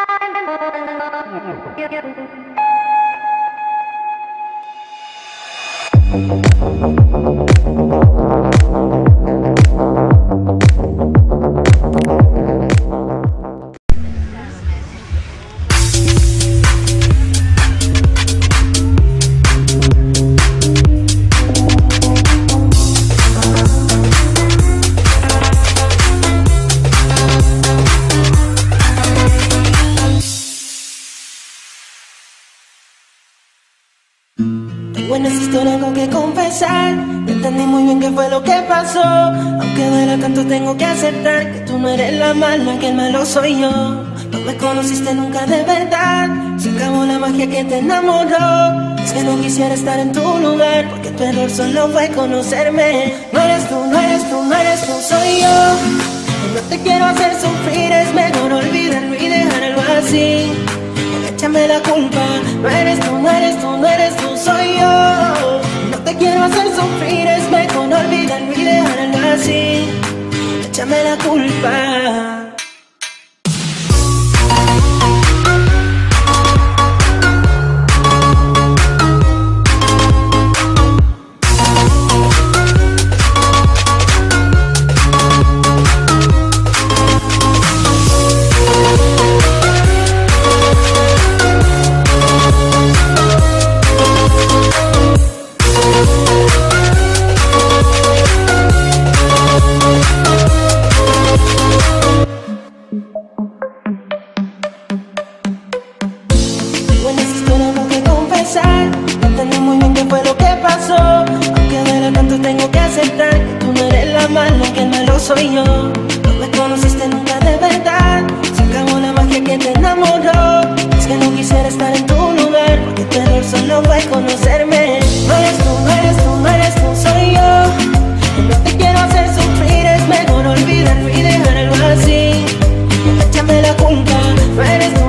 Tengo en esta historia algo que confesar. No entendí muy bien qué fue lo que pasó. Aunque duela tanto tengo que aceptar que tú no eres la mala, que el malo soy yo. No me conociste nunca de verdad. Se acabó la magia que te enamoró. Es que no quisiera estar en tu lugar, porque tu error solo fue conocerme. No eres tú, no eres tú, no eres tú, soy yo. No te quiero hacer sufrir, es mejor olvidarlo y dejarlo así. Échame la culpa, no eres tú, no eres tú, no eres tú, soy yo. No te quiero hacer sufrir, es mejor olvidarlo y dejarlo así. Échame la culpa. No entendí muy bien qué fue lo que pasó. Aunque duela tanto tengo que aceptar que tú no eres la mala, que el malo soy yo. No me conociste nunca de verdad. Se acabó la magia que te enamoró. Es que no quisiera estar en tu lugar, porque tu error solo fue conocerme. No eres tú, no eres tú, no eres tú, soy yo. No te quiero hacer sufrir, es mejor olvidarlo y dejarlo así. Échame la culpa, no eres tú.